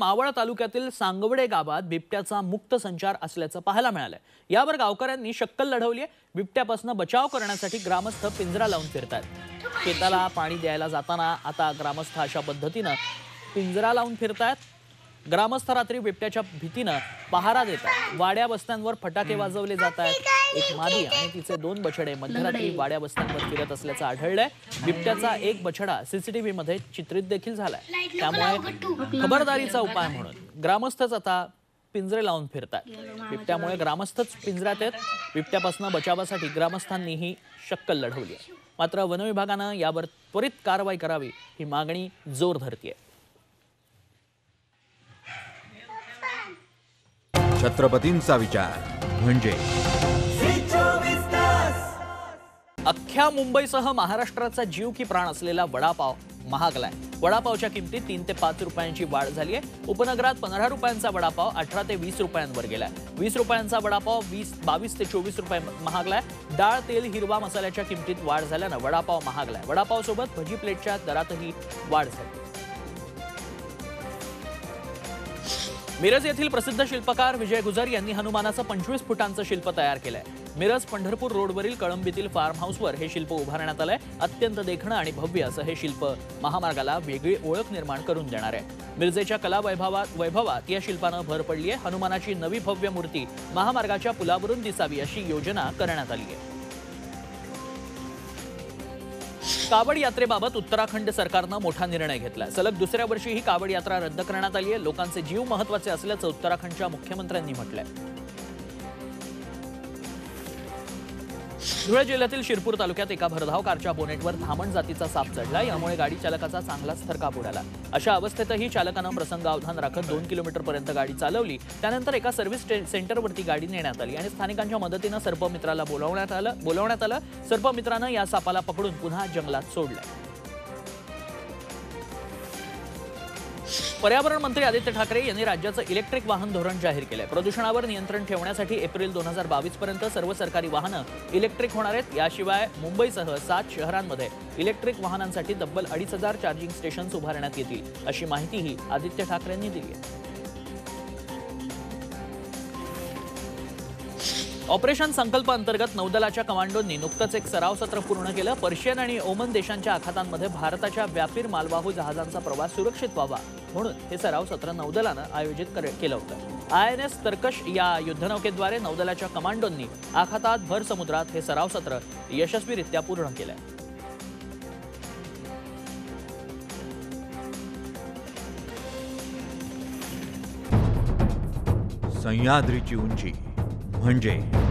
मावळ तालुक्यातील सांगवडे गावात बिबट्याचा मुक्त संचार असल्याचं पाहायला मिळालंय। यावर गावकऱ्यांनी शक्कल लढवली आहे। बिबट्यापासून बचाव करण्यासाठी ग्रामस्थ पिंजरा लावून फिरतायत। शेताला पाणी द्यायला जाताना आता ग्रामस्थ अशा पद्धतीने पिंजरा लावून फिरतायत। ग्रामस्थ रात्री बिबट्याच्या भीतीने पहारा देतात। वाड्या वस्त्यांवर फटाके वाजवले जात आहेत। एक मादी आणि तिचे 2 बछडे मध्यरात्री वाड्या वस्त्यांवर फिरत असल्याचं आढळलंय। बिबट्याचा एक बछडा सीसीटीव्ही मध्ये चित्रित देखील झालाय। त्यामुळे खबरदारीचा उपाय म्हणून ग्रामस्थच आता पिंजरे लावून फिरतात। बिबट्यामुळे ग्रामस्थच पिंजऱ्यात आहेत। बिबट्यापासून बचावासाठी ग्रामस्थांनीही शक्कल लढवली आहे। मात्र वन विभागानं यावर त्वरित कारवाई करावी ही मागणी जोर धरतीये। छत्रपतींचा विचार म्हणजे अख्ख्या मुंबईसह महाराष्ट्राचा जीव की प्राण असलेला वडापाव महागलाय। वडापावच्या किमतीत 3 ते 5 रुपयांची वाढ झाली आहे। उपनगरात 15 रुपयांचा वडापाव 18 ते 20 रुपयांवर गेलाय। 20 रुपयांचा वडापाव 22 ते 24 रुपये महागलाय। डाळ, तेल, हिरवा मसाल्याच्या किमतीत वाढ झाल्यानं वडापाव महागलाय। वडापाव सोबत भजी प्लेटच्या दरातही वाढ झाली। मिरज येथील प्रसिद्ध शिल्पकार विजय गुजर यांनी हनुमानाचं 25 फुटांचं शिल्प तयार केलंय। मिरज पंढरपूर रोडवरील कळंबीतील फार्म हाऊसवर हे शिल्प उभारण्यात आलंय। अत्यंत देखणं आणि भव्य असं हे शिल्प महामार्गाला वेगळी ओळख निर्माण करून देणार आहे। मिरजेच्या कला वैभवात या शिल्पानं भर पडली आहे। हनुमानाची नवी भव्य मूर्ती महामार्गाच्या पुलावरून दिसावी अशी योजना करण्यात आली आहे। कावड यात्रेबाबत उत्तराखंड सरकारनं मोठा निर्णय घेतलाय। सलग दुसऱ्या वर्षी ही कावड यात्रा रद्द करण्यात आली आहे। लोकांचे जीव महत्त्वाचे असल्याचं उत्तराखंडच्या मुख्यमंत्र्यांनी म्हटलंय। धुळे जिल्ह्यातील शिरपूर तालुक्यात एका भरधाव कारच्या बोनेटवर धामण जातीचा साप चढला। यामुळे गाडी चालकाचा चांगलाच थरकाप उडाला। अशा अवस्थेतही चालकानं प्रसंगावधान राखत 2 किलोमीटरपर्यंत गाडी चालवली। त्यानंतर एका सर्व्हिस सेंटरवरती गाडी नेण्यात आली आणि स्थानिकांच्या मदतीनं सर्पमित्राला बोलावण्यात आलं। सर्पमित्रानं या सापाला पकडून पुन्हा जंगलात सोडलं। पर्यावरण मंत्री आदित्य ठाकरे यांनी राज्याचं इलेक्ट्रिक वाहन धोरण जाहीर केलंय। प्रदूषणावर नियंत्रण ठेवण्यासाठी एप्रिल 2022 पर्यंत सर्व सरकारी वाहनं इलेक्ट्रिक होणार आहेत। याशिवाय मुंबईसह 7 शहरांमध्ये इलेक्ट्रिक वाहनांसाठी तब्बल 2500 चार्जिंग स्टेशन्स उभारण्यात येतील अशी माहितीही आदित्य ठाकरेंनी दिली आहे। ऑपरेशन संकल्प अंतर्गत नौदलाच्या कमांडोंनी नुकतंच एक सराव सत्र पूर्ण केलं। पर्शियन आणि ओमन देशांच्या आखातांमध्ये भारताच्या व्यापीर मालवाहू जहाजांचा प्रवास सुरक्षित व्हावा म्हणून हे सराव सत्र नौदलानं आयोजित केलं होतं। INS तरकश या युद्धनौकेद्वारे नौदलाच्या कमांडोंनी आखातात भर समुद्रात हे सराव सत्र यशस्वीरित्या पूर्ण केलंय। सह्याद्रीची उंची म्हणजे